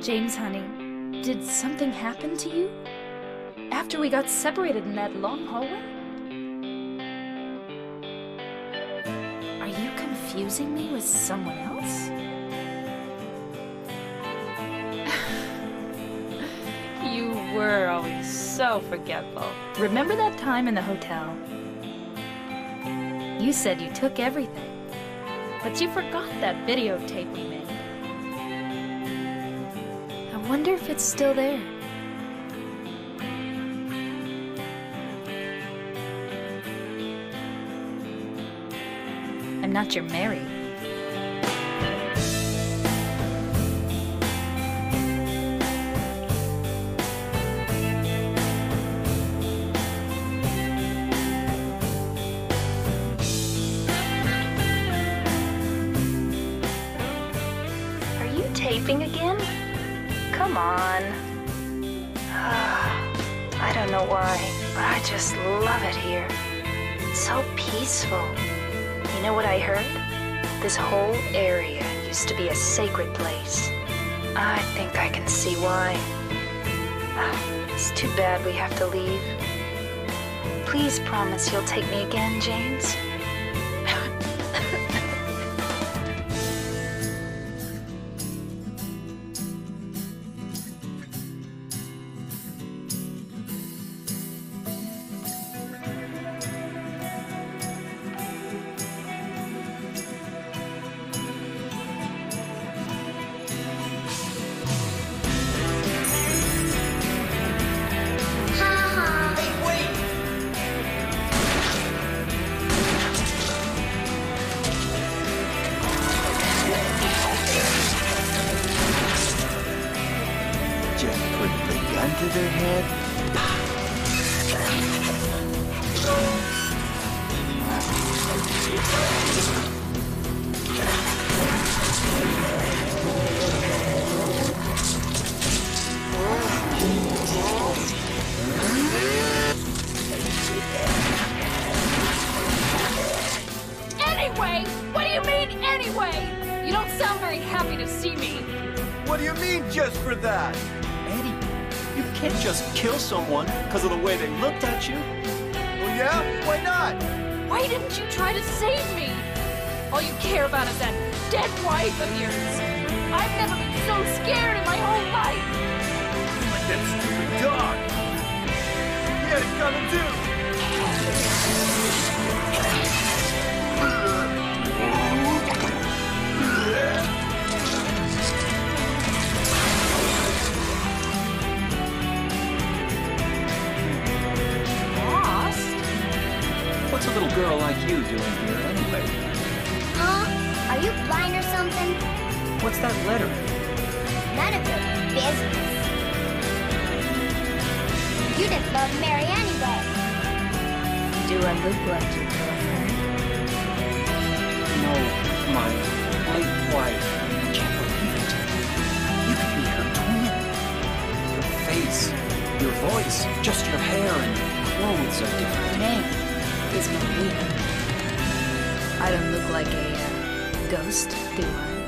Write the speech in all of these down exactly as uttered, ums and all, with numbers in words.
James, honey, did something happen to you? After we got separated in that long hallway? Are you confusing me with someone else? You were always so forgetful. Remember that time in the hotel? You said you took everything, but you forgot that videotape we made. I wonder if it's still there. I'm not your Mary. Are you taping again? Come on. I don't know why, but I just love it here. It's so peaceful. You know what I heard? This whole area used to be a sacred place. I think I can see why. It's too bad we have to leave. Please promise you'll take me again, James. To their head. Anyway? What do you mean, anyway? You don't sound very happy to see me. What do you mean, just for that? Eddie, you can't just kill someone because of the way they looked at you. Well, yeah? Why not? Why didn't you try to save me? All you care about is that dead wife of yours. I've never been so scared in my whole life. Like that stupid dog. He had it coming too. What's a little girl like you doing here anyway? Huh? Are you blind or something? What's that letter? None of your business. You didn't love Mary anyway. Do I look like your girlfriend? No, my late wife. I can't believe it. You could be her twin. Your face, your voice, just your hair and clothes are different. Her name is Maria. I don't look like a uh, ghost, do I?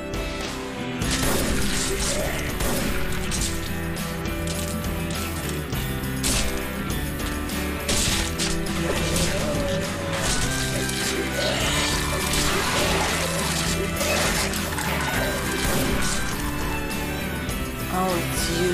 Oh, it's you.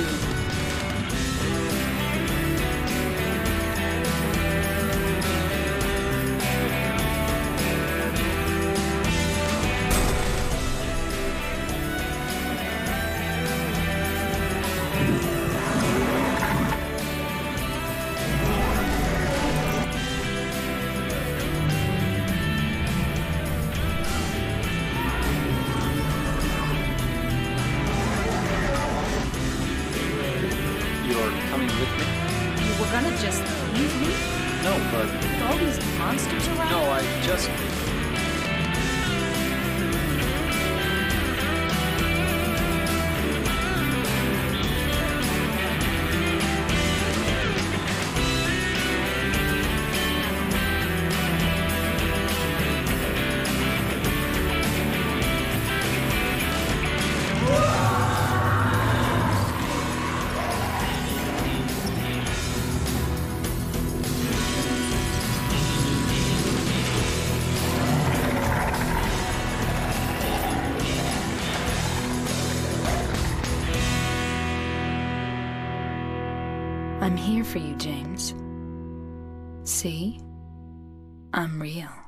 Gonna just leave me? No, but... With all these monsters around? No, I just... I'm here for you, James. See? I'm real.